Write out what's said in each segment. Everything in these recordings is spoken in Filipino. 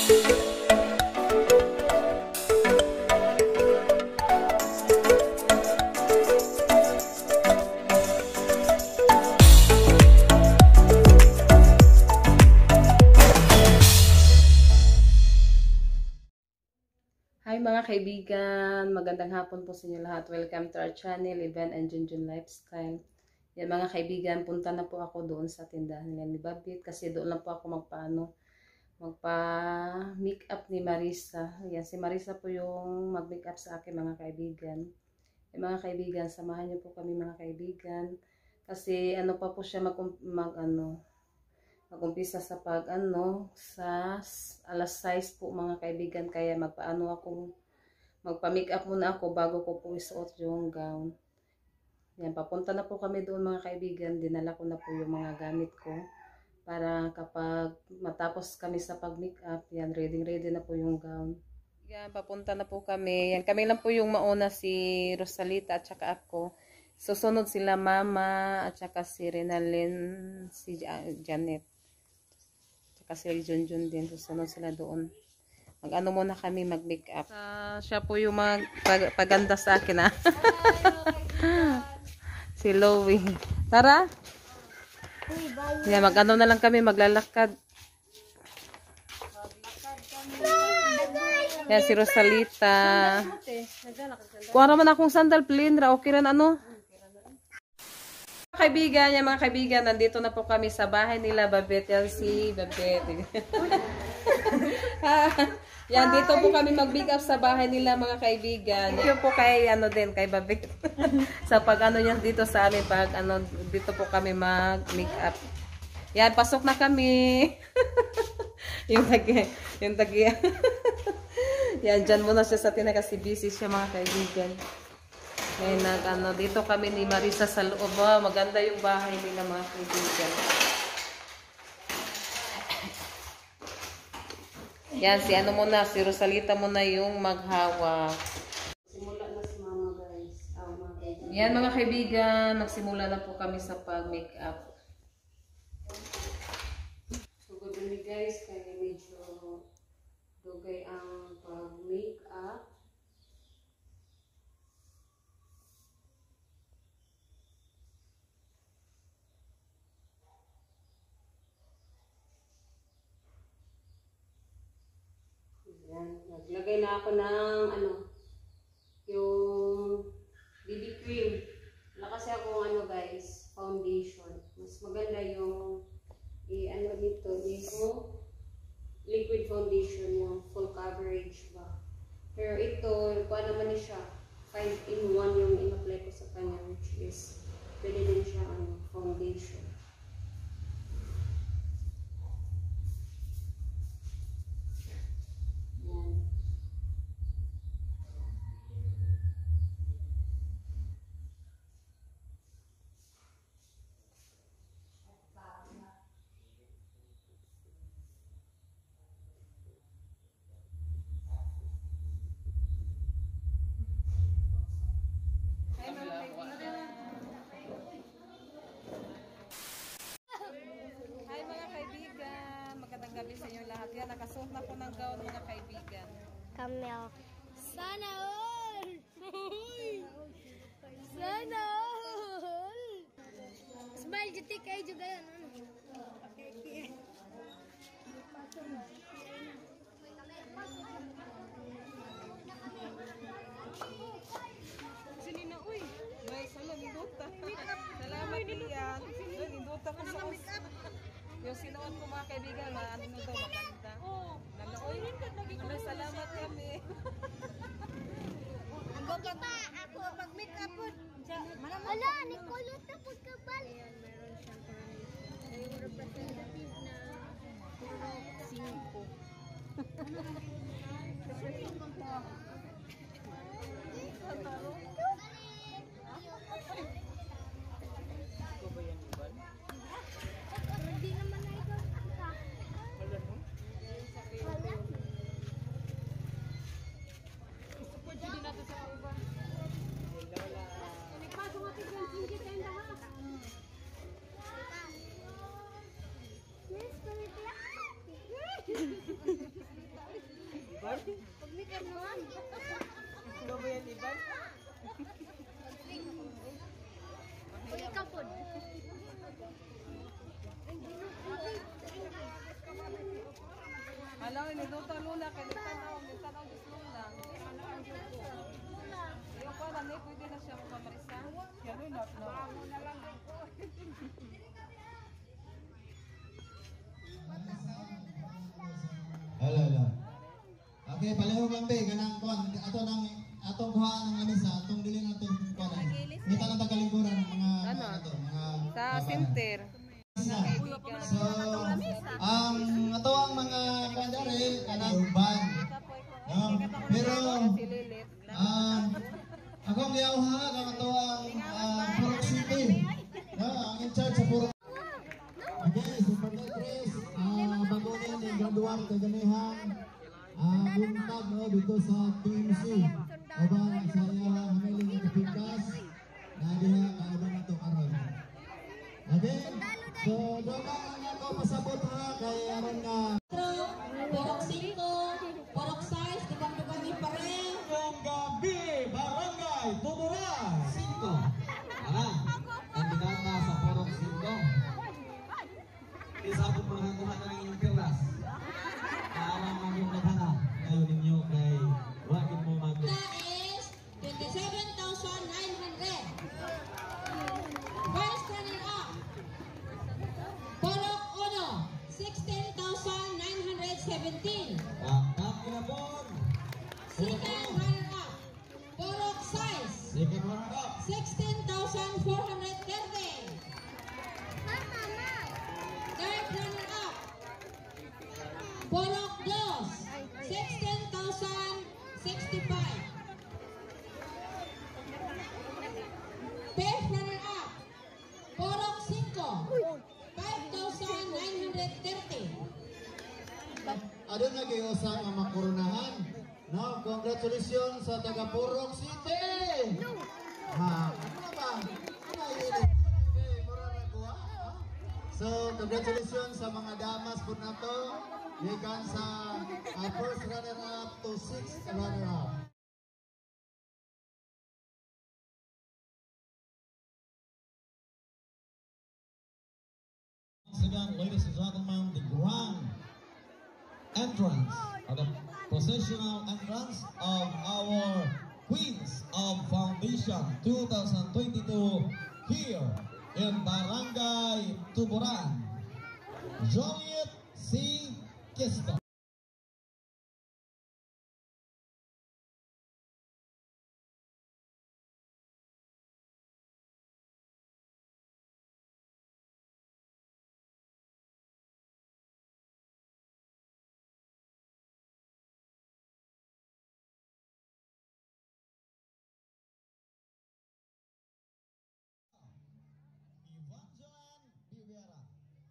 Hi mga kaibigan, magandang hapon po sa inyo lahat. Welcome to our channel, Ivan and Junjun Lifestyle. Yan mga kaibigan, punta na po ako doon sa tindahan nila ni Babit kasi doon lang po ako magpa-make up ni Marisa. Yan, si Marisa po yung mag-make up sa akin mga kaibigan. Yan mga kaibigan, samahan niyo po kami mga kaibigan. Kasi ano pa po siya mag-umpisa sa sa alas 6 po mga kaibigan, kaya magpa-make up muna ako bago ko po isuot yung gown. Yan, papunta na po kami doon mga kaibigan, dinala ko na po yung mga gamit ko para kapag matapos kami sa pag-make up, yan, ready na po yung gown. Yan, papunta na po kami. Yan, kami lang po yung mauna, si Rosalita at saka ako. Susunod sila Mama at saka si Renalyn, si Janet. Kasi Junjun din, susunod sila doon. Mag-ano muna kami, mag-make up. Siya po yung paganda sa akin, ha? Si Loie. Tara! Yeah, mag-ano na lang kami, maglalakad. Yan, si Rosalita. Kuha naman akong sandal, plain ra. Okay rin, ano? Kaibigan, yan mga kaibigan, nandito na po kami sa bahay nila Babet, si Babet. Yan, dito po kami mag-make up sa bahay nila mga kaibigan. Thank you po kay kay Babet. Sa pag-ano yan dito sa amin, dito po kami mag-make up. Yan, pasok na kami. yung tagi. Yan, dyan muna siya sa tina kasi busy siya mga kaibigan. Ngayon, dito kami ni Marisa sa loob. Maganda yung bahay nila mga kaibigan. Yan, si Rosalita muna yung maghawak. Simula na si Mama, guys. Yan mga kaibigan, magsimula na po kami sa pag-make up. So, good morning guys, kaya medyo dugay ang pag-make up. Yan, naglagay na ako ng yung BB cream. Wala kasi ako guys, foundation. Mas maganda yung dito, liquid foundation, yung full coverage ba. Pero ito, kuha naman siya 5-in-1 yung in-apply ko sa kanya, which is pwede din siya foundation. Hi mga kaibigan, magandang gabi sa inyo lahat. Yan, nakasuot na po ng gown mga kaibigan. Camel. Sana all! Sana all! Smile jati kayo juga yan. Sini na, uy. May nindota. Salamat iyan. Nindota ko sa yung sinuot ko mga kaibigan, ano nyo daw, maganda. Naloy. Salamat kami. Ang baga pa, ako mag-make up po. Wala, nikulot na pagkabal. Ayan, meron siyang yung representative na 5. Hindi naman na ikaw. Wala. Pwede din natin sa uban. Pasok natin yung hindi tenda ha. Yes, Pag-make up naman. Ikaw ba yan, Iban? O ikaw po. Alam, niluto luna, kaya nagtanaw gusto lang. Yung pa lang, pwede na siya mamarisa. Yan, not no. Bango na lang po. Hala. Okay, paleho gambe kanang kuan atong kuha ng lamisa, atong dili natin kuan. Ngita lang tagalingkuran mga mga Sa center. So, ato ang mga kandare kanang ban. Pero akong giyawha kang ato ang Purok City. Ang in charge sa Purok. Okay, Super Tetris, bago na yung graduan kaganihan, buntag dito sa TMC. Oban sa hamiling ng kapikas, na diha kaaban na ito karon. Okay, so doon lang ako pasabot ha, kaya aron nga. Porok 5, porok 6, dibang-dibang ni pareho. Ngayong gabi, Barangay Tuburan 5. Kandidata sa Porok 5. Isa po paghakuha na ng inyong piras. Kaalang maging naghana. Ngayon ninyo kay wakit mo mag... Na is 27,900. First runner up. Porok 1, 16,917. Tap na po. Second runner up. Porok 6, Second runner up. 16,430. Third runner up. Porok 2, 16,065. Fifth runner up. Porok 5, 5,930. Adun na kayo sa mga makoronahan. No, congratulations sa taga Purok City. Ha, ano ba? Ano yun? Okay, mura na kuha. So, congratulations sa mga damas po na to. Gikan sa first runner-up to sixth runner-up. Once again, ladies and gentlemen, the grand entrance, or the processional entrance of our Queens of Foundation 2022 here in Barangay Tuburan. Juliet C. Kisto. Evangeline Rivera.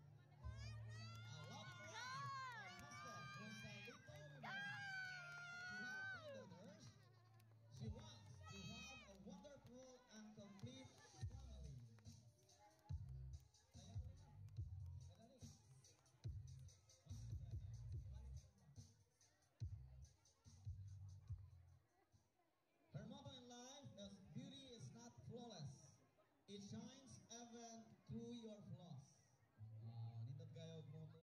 She wants to have a wonderful and complete family. Her motto in life is beauty is not flawless. It shines even through your flaws. Nindot kayo mo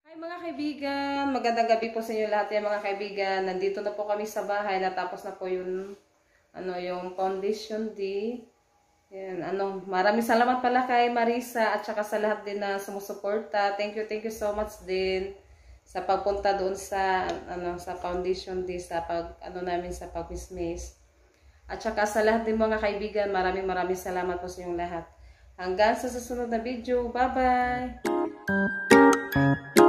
Hi mga kaibigan, magandang gabi po sa inyo lahat yan mga kaibigan. Nandito na po kami sa bahay, natapos na po yung yung foundation day. Yan, maraming salamat pala kay Marisa at saka sa lahat din na sumusuporta. Thank you so much din sa pagpunta doon sa sa foundation day sa namin sa pag-mismis. At saka sa lahat din mga kaibigan, maraming salamat po sa inyong lahat. Hanggang sa susunod na video. Bye-bye!